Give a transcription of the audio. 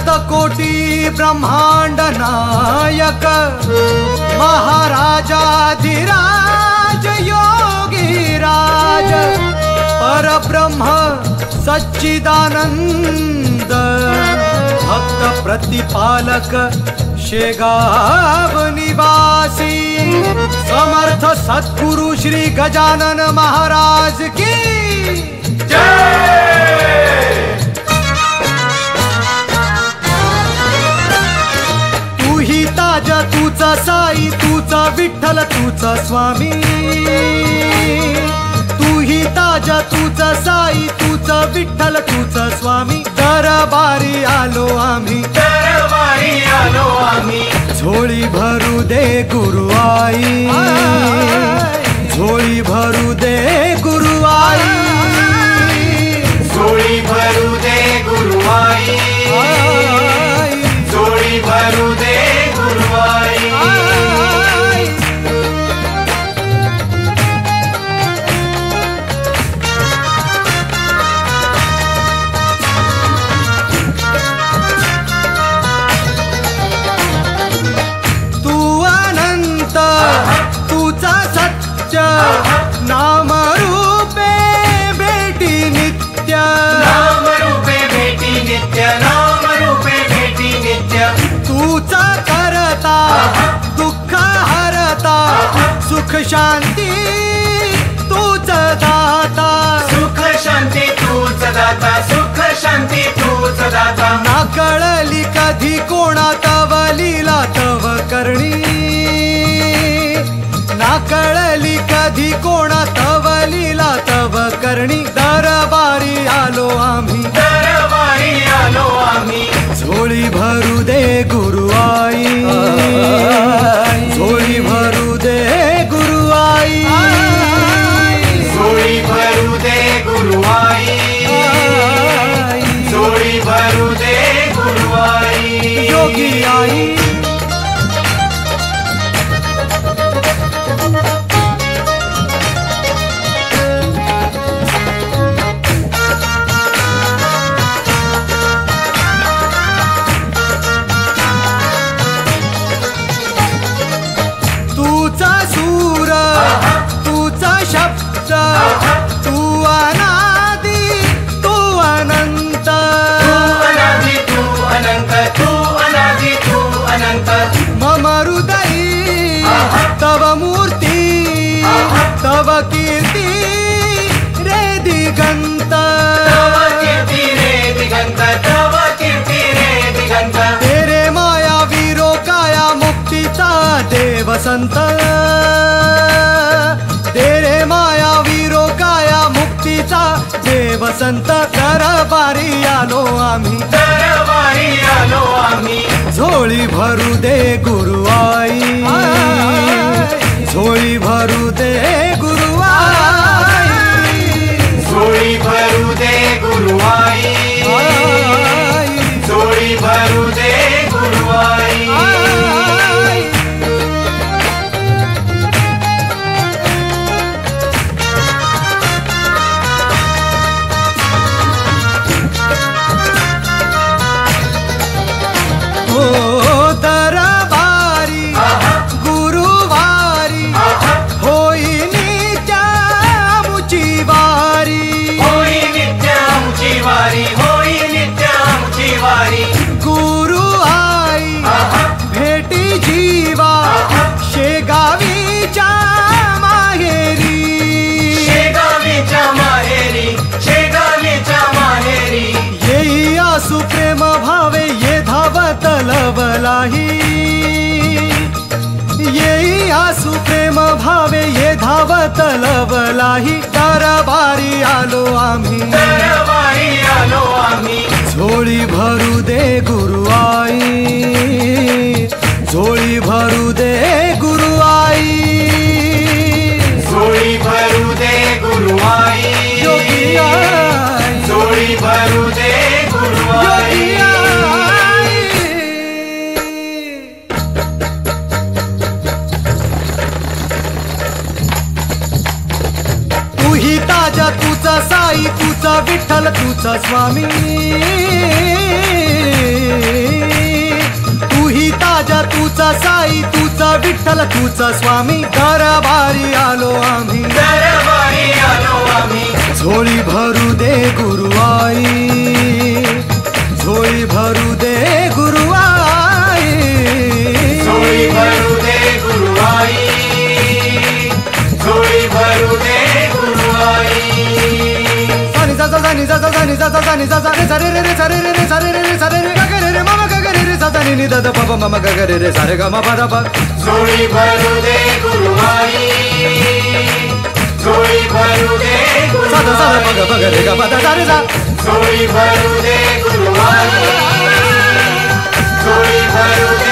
कोटी ब्रह्मांड नायक महाराजाधिराज योगी राज परब्रह्म सच्चिदानंद भक्त प्रतिपालक शेगाव निवासी समर्थ सद्गुरु श्री गजानन महाराज की जय। तू ही ताज तूचा साई तूचा विठ्ठल तूचा स्वामी तू ही ताज तूचा साई तूचा विठ्ठल तूचा स्वामी दरबारी आलो आम्ही झोळी भरू दे गुरु आई झोळी भरू दे गुरु आई झोळी भरू दे गुरु आई झोळी भरू दे गुरु आई नाम रूपे भेटी नित्य नाम रूपे भेटी नित्य नाम रूपे भेटी नित्य तूचा करता दुःख हरता सुख शांती तूच दाता सुख शांती तूच दाता सुख शांती तूच दाता ना कळली कधी कोणा तव लीला तव करणी ना कळली कधी कोणा तव लीला तव करणी दरबारी आलो आम्ही झोळी भरू दे गुरु आई झोळी भरू दे गुरु आई झोळी भरू दे गुरु आई झोळी भरू दे गुरु आई योगी आई तूचा सूर तूचा शब्द तू अनादि तू अनंत तू अनंत तू अनादि तू अनंत मम हृदयी तव मूर्ती तव कीर्ती रे दिगंत तव कीर्ती रे दिगंत तव कीर्ती रे दिगंत तेरे माया वीरो काया मुक्तीचा देव संत तेरे माया वीरो काया मुक्तीचा देव संत दरबारी आलो आम्ही झोळी भरू दे गुरु आई झोळी भरू दे गुरु आई झोळी भरू दे गुरु आई झोळी भरू दे गुरु आई दरबारी गुरुवारी होई नित्यामुची वारी होई नित्यामुची वारी होई नित्यामुची वारी गुरु आई भेटी जीवा शेगावीच्या माहेरी शेगावीच्या माहेरी शेगावीच्या माहेरी येई आसु प्रेम भावे ये धावत लवलाही येई आसु प्रेम भावे ये धावत लवलाही दरबारी आलो आम्ही झोळी भरू दे गुरु आई झोळी भरू दे गुरु आई झोळी भरू दे गुरु आई योगी आई झोळी भरू दे गुरु आई तू ही ताजा तूचा साई तूचा विठ्ठल तूचा स्वामी तू ही ताजा तुझा साई तुझा विठ्ठल तुझा स्वामी दरबारी आलो आम्ही दरबारी आलो आम्ही झोळी भरू दे गुरुआई झोळी भरू दे गुरुआई झोळी भरू दे गुरुआई झोळी भरू दे गुरुआई सानी सा सानी सा सानी सा सानी सा रे सारे रे सारे रे सारे रे सारे रे ग रे मामा ग रे रे सा सानी नि द प मामा ग रे रे सारे ग म प द प झोळी भरू दे गुरुआई झोळी भरू दे सा द सा द प ग रे ग प द सा रे सा झोळी भरू दे गुरुआई झोळी भरू दे